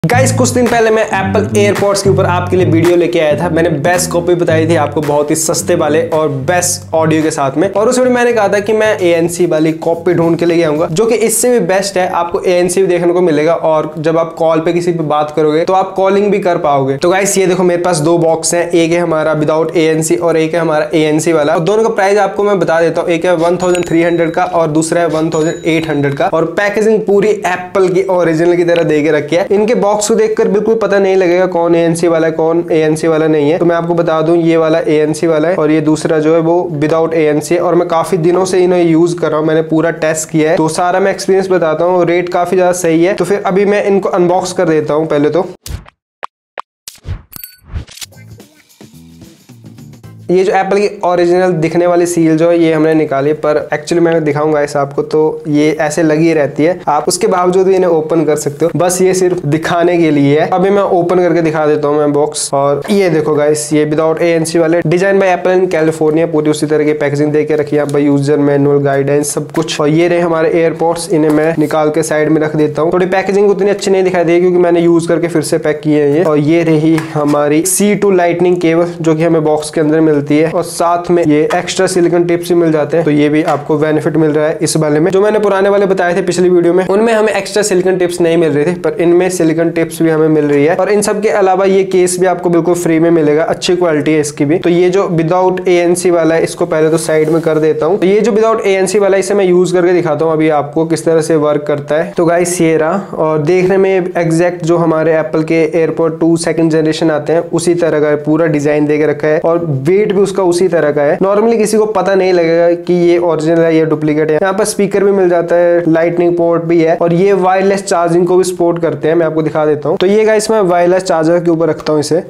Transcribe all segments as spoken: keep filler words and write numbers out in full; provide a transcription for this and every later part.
Guys कुछ दिन पहले मैं एप्पल एयरपॉड्स के ऊपर आपके लिए वीडियो लेके आया था। मैंने बेस्ट कॉपी बताई थी आपको, बहुत ही सस्ते वाले और बेस्ट ऑडियो के साथ में। और उस वीडियो में मैंने कहा था कि मैं ए एन सी वाली कॉपी ढूंढ के लेके आऊंगा जो कि इससे भी बेस्ट है। आपको ए एन सी भी देखने को मिलेगा और जब आप कॉल पे किसी पे बात करोगे तो आप कॉलिंग भी कर पाओगे। तो गाइस ये देखो मेरे पास दो बॉक्स है, एक है हमारा विदाउट ए एन सी और एक है हमारा ए एन सी वाला। और दोनों का प्राइस आपको मैं बता देता हूँ, एक है वन थाउजेंड थ्री हंड्रेड का और दूसरा है वन थाउजेंड एट हंड्रेड का। और पैकेजिंग पूरी एप्पल की ओरिजिनल की तरह दे के रखी है। इनके बॉक्स को देखकर बिल्कुल पता नहीं लगेगा कौन ए एन सी वाला है कौन ए एन सी वाला नहीं है। तो मैं आपको बता दूं ये वाला ए एन सी वाला है और ये दूसरा जो है वो विदाउट ए एन सी है। और मैं काफी दिनों से इन्हें यूज कर रहा हूँ, मैंने पूरा टेस्ट किया है तो सारा मैं एक्सपीरियंस बताता हूँ। रेट काफी ज्यादा सही है। तो फिर अभी मैं इनको अनबॉक्स कर देता हूँ पहले तो। ये जो एप्पल की ओरिजिनल दिखने वाली सील जो है ये हमने निकाली, पर एक्चुअली मैं दिखाऊंगा ऐसा आपको तो ये ऐसे लगी रहती है। आप उसके बावजूद भी इन्हें ओपन कर सकते हो, बस ये सिर्फ दिखाने के लिए है। अभी मैं ओपन करके दिखा देता हूँ मैं बॉक्स। और ये देखो गाइस, ये विदाउट ए एन सी वाले, design by Apple in California, पूरी उसी तरह की पैकेजिंग देके रखी है बाई यूजर मैनुअल गाइडेंस सब कुछ। और ये रहे हमारे एयरपोर्ट्स, इन्हें मैं निकाल के साइड में रख देता हूँ। थोड़ी पैकेजिंग उतनी अच्छी नहीं दिखाई दी क्योंकि मैंने यूज करके फिर से पैक किए हैं ये। और ये रही हमारी सी टू लाइटनिंग केबल जो कि हमें बॉक्स के अंदर मिलती है और साथ में ये एक्स्ट्रा सिलिकॉन टिप्स भी मिल जाते हैं। तो ये भी आपको बेनिफिट मिल रहा है इस वाले में। जो मैंने पुराने वाले बताए थे पिछली वीडियो में उनमें हमें एक्स्ट्रा सिलिकॉन टिप्स नहीं मिल रहे थे, पर इनमें सिलिकॉन टिप्स भी हमें मिल रही है। और इन सब के अलावा ये केस भी आपको बिल्कुल फ्री में मिलेगा, अच्छी क्वालिटी है इसकी भी। तो ये जो विदाउट ए एन सी वाला है इसको पहले तो साइड में कर देता हूँ। तो ये जो विदाउट ए एन सी वाला है इसे मैं यूज करके दिखाता हूँ अभी आपको किस तरह से वर्क करता है। तो गाइस ये रहा, और देखने में एग्जैक्ट जो हमारे एप्पल के एयरपॉड टू सेकंड जनरेशन आते हैं उसी तरह का पूरा डिजाइन देके रखा है और वेट भी उसका उसी तरह का है। नॉर्मली किसी को पता नहीं लगेगा कि ये ओरिजिनल है या डुप्लीकेट है। यहाँ पर स्पीकर भी मिल जाता है, लाइटनिंग पोर्ट भी है और ये वायरलेस चार्जिंग को भी सपोर्ट करते हैं। मैं आपको दिखा देता हूँ। तो ये गाइस मैं वायरलेस चार्जर के ऊपर रखता हूँ इसे,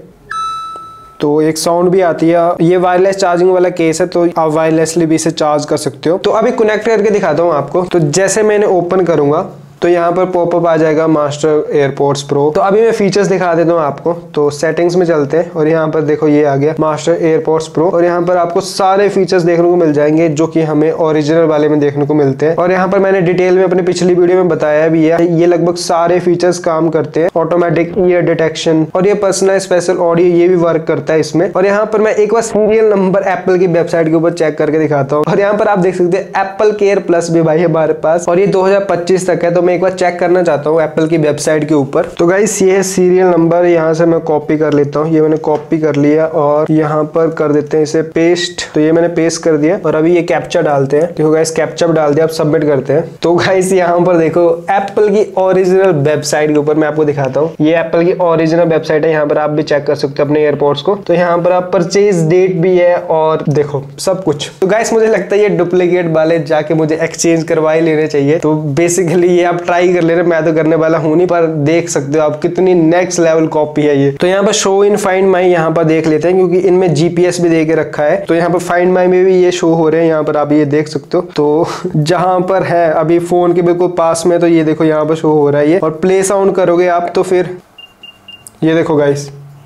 तो एक साउंड भी आती है। ये वायरलेस चार्जिंग वाला केस है तो आप वायरलेसली भी इसे चार्ज कर सकते हो। तो अभी कनेक्ट करके दिखाता हूँ आपको। तो जैसे मैंने ओपन करूंगा तो यहाँ पर पॉपअप आ जाएगा मास्टर एयरपोर्ट्स प्रो। तो अभी मैं फीचर्स दिखा देता हूँ आपको। तो सेटिंग्स में चलते हैं और यहाँ पर देखो ये आ गया मास्टर एयरपोर्ट्स प्रो। और यहाँ पर आपको सारे फीचर्स देखने को मिल जाएंगे जो कि हमें ओरिजिनल वाले में देखने को मिलते हैं। और यहाँ पर मैंने डिटेल में अपनी पिछली वीडियो में बताया भी है, ये लगभग सारे फीचर्स काम करते हैं। ऑटोमेटिक ईयर डिटेक्शन और ये पर्सनल स्पेशल ऑडियो ये भी वर्क करता है इसमें। और यहाँ पर मैं एक बार सीरियल नंबर एप्पल की वेबसाइट के ऊपर चेक करके दिखाता हूँ। और यहाँ पर आप देख सकते हैं एप्पल केयर प्लस भी भाई हमारे पास, और ये दो हजार पच्चीस तक है। तो एक बार चेक करना चाहता हूँ एप्पल की वेबसाइट के ऊपर। तो गाइस ये सीरियल नंबर यहाँ से मैं कॉपी कर लेता हूँ। ये मैंने कॉपी कर लिया और यहाँ पर कर देते हैं इसे पेस्ट। तो ये मैंने पेस्ट कर दिया और अभी ये कैप्चा डालते हैं। देखो गाइस कैप्चा डाल दिया, अब सबमिट करते हैं। तो गाइस यहाँ पर देखो एप्पल की ओरिजिनल वेबसाइट के ऊपर मैं आपको दिखाता हूँ। ये एप्पल की ओरिजिनल वेबसाइट है, यहाँ पर आप भी चेक कर सकते हो अपने एयरपोर्ट्स को। तो यहाँ पर आप परचेज डेट भी है और देखो सब कुछ। तो गाइस मुझे लगता है ये डुप्लीकेट वाले जाके मुझे एक्सचेंज करवा ही लेने चाहिए। तो बेसिकली ये आप ट्राई कर लेना, मैं तो करने वाला हूं नहीं, पर देख सकते हो आप कितनी नेक्स्ट लेवल कॉपी है ये। तो यहाँ पर शो इन फाइंड माई यहाँ पर देख लेते हैं क्योंकि इनमें जीपीएस भी दे के रखा है। तो यहाँ पर फाइंड माई में भी ये शो हो रहे हैं, यहाँ पर आप ये देख सकते हो। तो जहां पर है अभी फोन के बिल्कुल पास में, तो ये देखो यहाँ पर शो हो रहा है ये। और प्ले साउंड करोगे आप तो फिर ये देखो गाइस,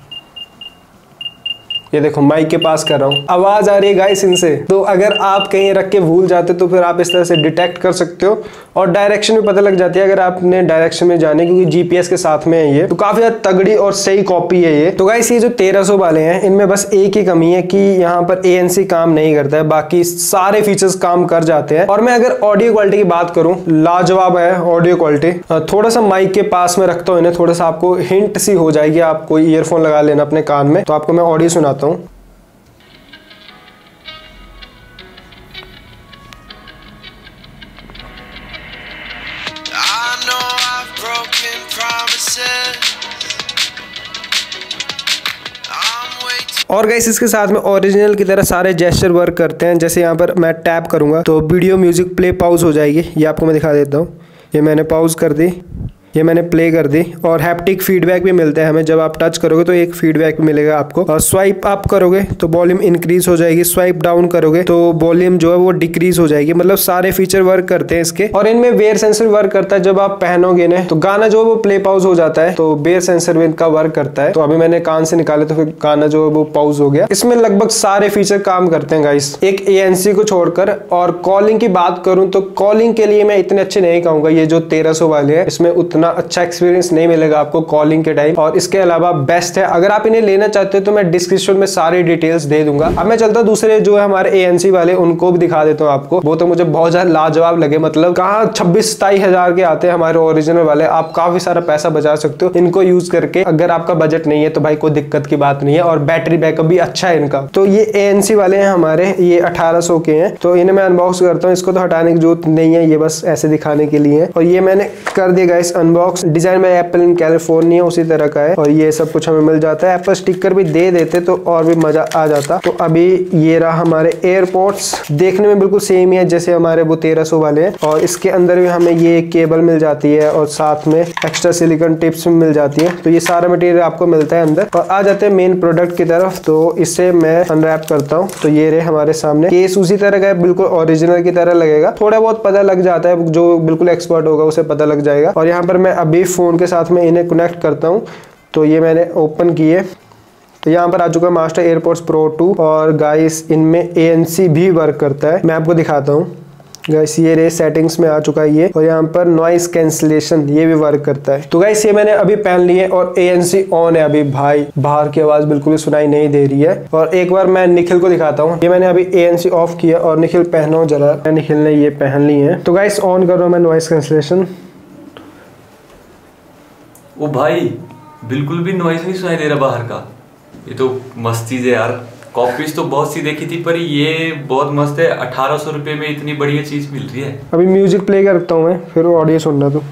ये देखो माइक के पास कर रहा हूँ, आवाज आ रही है गाइस इनसे। तो अगर आप कहीं रख के भूल जाते तो फिर आप इस तरह से डिटेक्ट कर सकते हो और डायरेक्शन भी पता लग जाती है अगर आपने डायरेक्शन में जाने, क्योंकि जीपीएस के साथ में है ये। तो काफी ज्यादा तगड़ी और सही कॉपी है ये। तो गाइस ये जो तेरह सौ वाले हैं इनमें बस एक ही कमी है कि यहाँ पर ए एन सी काम नहीं करता है, बाकी सारे फीचर्स काम कर जाते हैं। और मैं अगर ऑडियो क्वालिटी की बात करूँ, लाजवाब है ऑडियो क्वालिटी। थोड़ा सा माइक के पास में रखता हूँ इन्हें, थोड़ा सा आपको हिंट सी हो जाएगी, आप कोई ईयरफोन लगा लेना अपने कान में। तो आपको मैं ऑडियो सुनाता हूँ। और गाइस इसके साथ में ओरिजिनल की तरह सारे जेस्चर वर्क करते हैं। जैसे यहाँ पर मैं टैप करूंगा तो वीडियो म्यूजिक प्ले पाउज हो जाएगी। ये आपको मैं दिखा देता हूँ। ये मैंने पाउज कर दी, ये मैंने प्ले कर दी। और हैप्टिक फीडबैक भी मिलता है हमें, जब आप टच करोगे तो एक फीडबैक मिलेगा आपको। और स्वाइप अप करोगे तो वॉल्यूम इंक्रीज हो जाएगी, स्वाइप डाउन करोगे तो वॉल्यूम जो है वो डिक्रीज हो जाएगी। मतलब सारे फीचर वर्क करते हैं इसके। और इनमें वेयर सेंसर वर्क करता है, जब आप पहनोगे ना तो गाना जो है वो प्ले पाउज हो जाता है, तो वेयर सेंसर इनका वर्क करता है। तो अभी मैंने कान से निकाले तो फिर गाना जो है वो पाउज हो गया। इसमें लगभग सारे फीचर काम करते हैं गाइस, एक ए एन सी को छोड़कर। और कॉलिंग की बात करूं तो कॉलिंग के लिए मैं इतने अच्छे नहीं कहूंगा, ये जो तेरह सौ वाले हैं इसमें उतना उतना अच्छा एक्सपीरियंस नहीं मिलेगा आपको कॉलिंग के टाइम, और इसके अलावा बेस्ट है। अगर आप इन्हें लेना चाहते हो तो मैं डिस्क्रिप्शन में सारी डिटेल्स दे दूंगा। अब मैं चलता हूँ दूसरे जो है हमारे ए एन सी वाले, उनको भी दिखा देता हूँ आपको। वो तो मुझे बहुत ज्यादा लाजवाब लगे, मतलब कहाँ छब्बीस सताईस हजार के आते हैं हमारे ओरिजिनल वाले। आप काफी सारा पैसा बचा सकते हो इनको यूज करके। अगर आपका बजट नहीं है तो भाई कोई दिक्कत की बात नहीं है, और बैटरी बैकअप भी अच्छा है इनका। तो ये ए एन सी वाले हैं हमारे, ये अठारह सौ के हैं। तो इन्हें मैं अनबॉक्स करता हूँ। इसको तो हटाने की जरूरत नहीं है, ये बस ऐसे दिखाने के लिए है। और ये मैंने कर दिया गाइस अनबॉक्स। डिजाइन में एप्पल इन कैलिफोर्निया उसी तरह का है, और ये सब कुछ हमें मिल जाता है। एप्पल स्टिकर भी दे देते तो और भी मजा आ जाता। तो अभी ये रहा हमारे एयरपोर्ट्स, देखने में बिल्कुल सेम ही है जैसे हमारे वो तेरह सौ वाले हैं। और इसके अंदर भी हमें ये केबल मिल जाती है, और साथ में एक्स्ट्रा सिलिकॉन टिप्स मिल जाती है। तो ये सारा मटेरियल आपको मिलता है अंदर। और आ जाते हैं मेन प्रोडक्ट की तरफ। तो इसे मैं अनरैप करता हूँ। तो ये रहे हमारे सामने केस, उसी तरह का है, बिल्कुल ओरिजिनल की तरह लगेगा। थोड़ा बहुत पता लग जाता है, जो बिल्कुल एक्सपर्ट होगा उसे पता लग जाएगा। और यहाँ पर मैं अभी फोन के साथ में इन्हें कनेक्ट करता हूँ। तो ये मैंने ओपन किए, तो यहाँ पर आ चुका है मास्टर एयरपोर्ट्स प्रो टू। और गाइस इनमें ए एन सी भी वर्क करता है, मैं आपको दिखाता हूँ। गाइस ये रे सेटिंग्स में आ चुका है ये, और यहाँ पर नॉइस कैंसिलेशन ये भी वर्क करता है। तो गाइस ये मैंने अभी पहन लिए, और ए एन सी ऑन है अभी। भाई बाहर की आवाज बिल्कुल भी सुनाई नहीं दे रही है। और एक बार मैं निखिल को दिखाता हूँ। ये मैंने अभी ए एन सी ऑफ किया, और निखिल पहनो जरा। निखिल ने ये पहन ली है। तो गाइस ऑन कर रहा हूँ मैं नॉइस कैंसिलेशन। ओ भाई बिल्कुल भी नॉइस नहीं सुनाई दे रहा बाहर का। ये तो मस्त चीज है यार। कॉपीज तो बहुत सी देखी थी, पर ये बहुत मस्त है। अठारह सौ रुपए में इतनी बढ़िया चीज मिल रही है। अभी म्यूजिक प्ले करता हूँ मैं, फिर ऑडियो सुनना। तो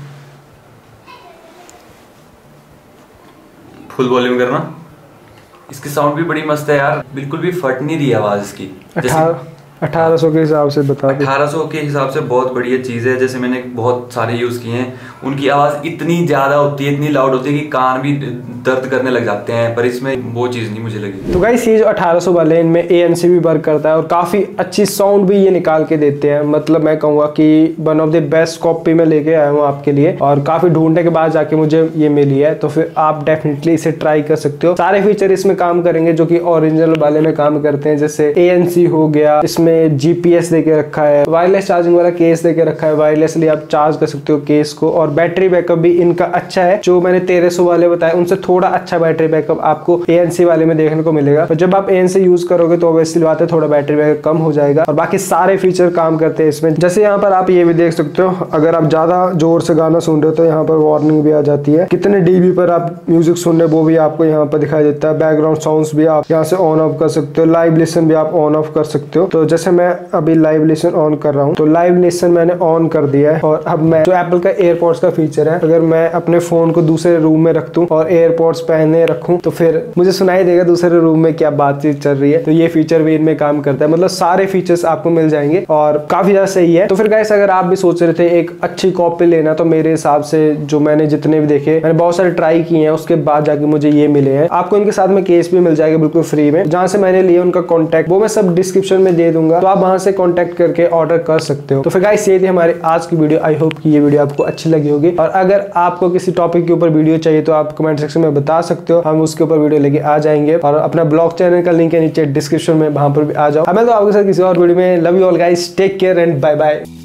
फुल वॉल्यूम करना। इसकी साउंड भी बड़ी मस्त है यार, बिल्कुल भी फट नहीं रही आवाज इसकी। अठारह सौ के हिसाब से बता दो। अठारह सौ के हिसाब से बहुत बढ़िया चीज़ है। जैसे मैंने बहुत सारे यूज़ किए हैं, उनकी आवाज़ इतनी ज़्यादा होती है, इतनी लाउड होती है कि कान भी दर्द करने लग जाते हैं, पर इसमें वो चीज़ नहीं मुझे लगी। तो गाइस ये जो अठारह सौ वाले इनमें ए एन सी भी वर्क करता है, और काफ़ी अच्छी साउंड भी ये निकाल के देते हैं। मतलब मैं कहूँगा कि one of the best copy में लेके आया हूँ आपके लिए, और काफ़ी ढूंढने के बाद जाके मुझे ये मिली है। तो फिर आप डेफिनेटली इसे ट्राई कर सकते हो। सारे फीचर इसमें काम करेंगे जो कि ओरिजिनल वाले में काम करते हैं, जैसे ए एन सी हो गया, इसमें जी पी एस देके रखा है, वायरलेस चार्जिंग वाला केस देके रखा है, वायरलेसली आप चार्ज कर सकते हो केस को। और बैटरी बैकअप भी इनका अच्छा है, जो मैंने तेरह सौ वाले बताए उनसे थोड़ा अच्छा बैटरी बैकअप आपको ए एन सी वाले में देखने को मिलेगा। तो जब आप ए एन सी यूज करोगे तो ऑब्वियसली बात है थोड़ा बैटरी बैकअप कम हो जाएगा, और बाकी सारे फीचर काम करते हैं इसमें। जैसे यहाँ पर आप ये भी देख सकते हो, अगर आप ज्यादा जोर से गाना सुन रहे हो तो यहाँ पर वार्निंग भी आ जाती है। कितने डीबी पर आप म्यूजिक सुन रहे हो वो भी आपको यहाँ पर दिखाई देता है। बैकग्राउंड साउंड्स भी आप यहाँ से ऑन ऑफ कर सकते हो, लाइव लिसन भी आप ऑन ऑफ कर सकते हो। तो जैसे मैं अभी लाइव लिसन ऑन कर रहा हूँ, तो लाइव लिसन मैंने ऑन कर दिया है। और अब मैं जो एप्पल का एयरपोर्ट्स का फीचर है, अगर मैं अपने फोन को दूसरे रूम में रख दूं और एयरपोर्ट्स पहने रखूं तो फिर मुझे सुनाई देगा दूसरे रूम में क्या बातचीत चल रही है। तो ये फीचर भी इनमें काम करता है। मतलब सारे फीचर्स आपको मिल जाएंगे, और काफी ज्यादा सही है। तो फिर गाइस अगर आप भी सोच रहे थे एक अच्छी कॉपी लेना, तो मेरे हिसाब से जो मैंने जितने भी देखे, मैंने बहुत सारे ट्राई किए हैं, उसके बाद जाके मुझे ये मिले हैं। आपको इनके साथ में केस भी मिल जाएगा बिल्कुल फ्री में। जहां से मैंने लिए उनका कॉन्टैक्ट वो मैं सब डिस्क्रिप्शन में दे दूंगा, तो आप वहां से कॉन्टैक्ट करके ऑर्डर कर सकते हो। तो फिर गाइस ये थी हमारी आज की वीडियो। आई होप कि ये वीडियो आपको अच्छी लगी होगी, और अगर आपको किसी टॉपिक के ऊपर वीडियो चाहिए तो आप कमेंट सेक्शन में बता सकते हो, हम उसके ऊपर वीडियो लेके आ जाएंगे। और अपना ब्लॉग चैनल का लिंक है नीचे डिस्क्रिप्शन में, वहां पर भी आ जाओ। मैं तो आपके साथ किसी और वीडियो में। Love you all guys, take care and bye bye.